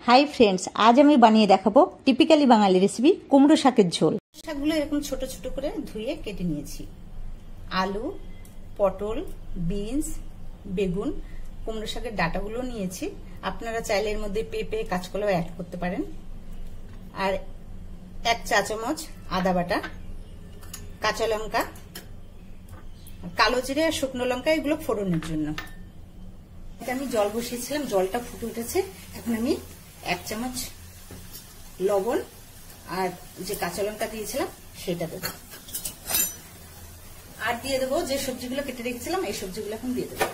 Hi friends, আজ আমি বানিয়ে দেখাবো টিপিক্যালি বাঙালি রেসিপি কুমড়ো শাকের ঝোল। শাকগুলো এরকম ছোট ছোট করে ধুয়ে কেটে নিয়েছি। আলু, পটল, বিনস, বেগুন, কুমড়ো শাকের ডাঁটাগুলো নিয়েছি। আপনারা চাইলে এর মধ্যে পেঁপে, কাঁচকলাও অ্যাড করতে পারেন। আর 1 চা চামচ আদা বাটা, কাঁচা লঙ্কা, কালো জিরে আর শুকনো লঙ্কা, এগুলো ফোড়নের জন্য। এটা আমি জল বসিয়েছিলাম, জলটা ফুটে উঠেছে। এখন আমি 1 চামচ লবণ আর যে কাঁচা লঙ্কা দিয়েছিলাম সেটা দেবো। আর দিয়ে দেবো যে সবজিগুলো কেটে রেখেছিলাম, এই সবজিগুলো এখন দিয়ে দেবো।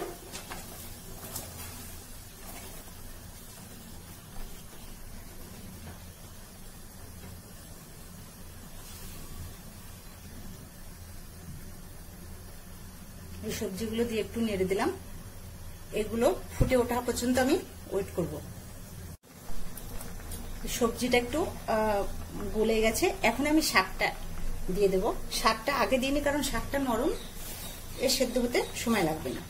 এই সবজিগুলো দিয়ে একটু নেড়ে দিলাম। এগুলো ফুটে ওঠা পর্যন্ত আমি ওয়েট করব। সবজিটা একটু গলে গেছে, এখন আমি শাকটা দিয়ে দেব। শাকটা আগে দিইনি কারণ শাকটা নরম, এর সেদ্ধ হতে সময় লাগবে না।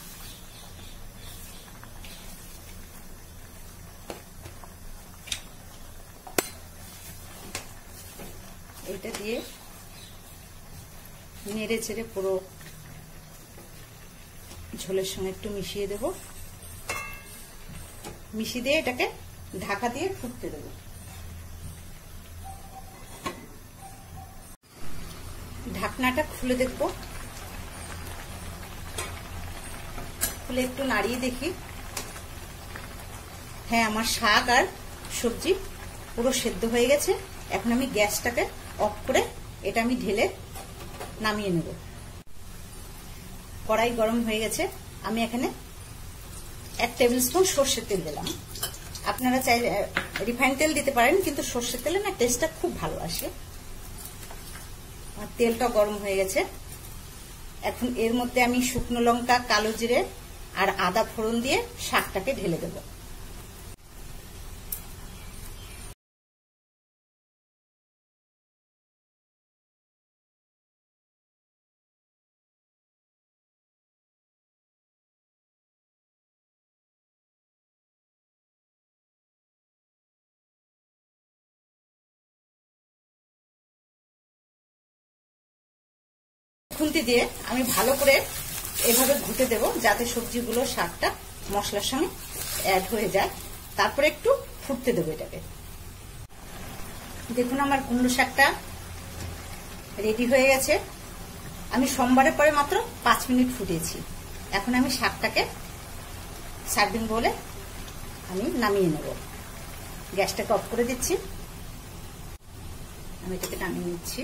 এটা দিয়ে নেড়ে চেড়ে পুরো ঝোলের সঙ্গে একটু মিশিয়ে দেব। মিশিয়ে দিয়ে এটাকে ঢাকা দিয়ে ফুটতে দেব। ঢাকনাটা খুলে দেখব, খুলে একটু নাড়িয়ে দেখি। হ্যাঁ, আমার শাক আর সবজি পুরো সেদ্ধ হয়ে গেছে। এখন আমি গ্যাসটাকে অফ করে এটা আমি ঢেলে নামিয়ে নেব। কড়াই গরম হয়ে গেছে, আমি এখানে 1 টেবিল স্পুন সর্ষের তেল দিলাম। আপনারা চাইলে রিফাইন্ড তেল দিতে পারেন, কিন্তু সর্ষের তেলে না টেস্টটা খুব ভালো আসে। আর তেলটা গরম হয়ে গেছে। এখন এর মধ্যে আমি শুকনো লঙ্কা, কালো জিরে আর আদা ফোড়ন দিয়ে শাকটাকে ঢেলে দেব। খুন্তি দিয়ে আমি ভালো করে এভাবে ঘুটে দেব, যাতে সবজিগুলো শাকটা মশলার সঙ্গে অ্যাড হয়ে যায়। তারপরে একটু ফুটতে দেবো এটাকে। দেখুন, আমার কুমড়ো শাকটা রেডি হয়ে গেছে। আমি সোমবারের পরে মাত্র 5 মিনিট ফুটিয়েছি। এখন আমি শাকটাকে সার্ভিং বলে আমি নামিয়ে নেব। গ্যাসটাকে অফ করে দিচ্ছি। আমি এটাকে নামিয়ে নিচ্ছি।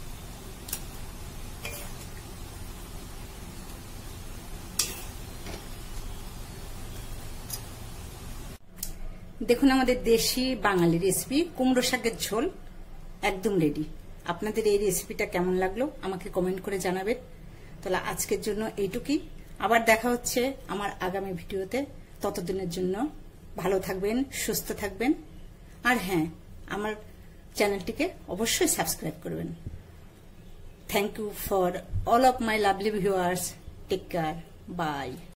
দেখুন, আমাদের দেশি বাঙালি রেসিপি কুমড়ো শাকের ঝোল একদম রেডি। আপনাদের এই রেসিপিটা কেমন লাগলো আমাকে কমেন্ট করে জানাবেন। তাহলে আজকের জন্য এইটুকুই। আবার দেখা হচ্ছে আমার আগামী ভিডিওতে। ততদিনের জন্য ভালো থাকবেন, সুস্থ থাকবেন। আর হ্যাঁ, আমার চ্যানেলটিকে অবশ্যই সাবস্ক্রাইব করবেন। Thank you for all of my lovely viewers. Take care, by.